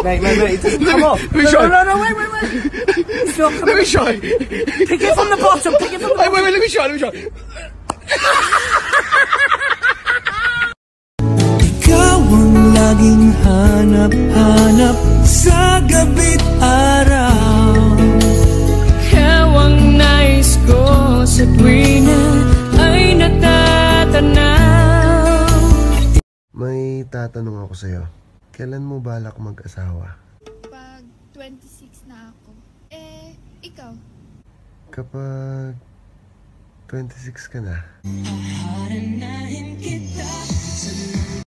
Mate, it doesn't come off. Let me try. No, wait. It's not coming. Let me try. Pick it from the bottom, pick it from the bottom. Wait, let me try. Ikaw ang laging hanap-hanap sa gabi't araw. Ikaw ang nais ko sa tuwing na ay natatanaw. May tatanong ako sa'yo. Kailan mo balak mag-asawa? Pag 26 na ako. Ikaw? Kapag 26 ka na. Haharanahin kita sa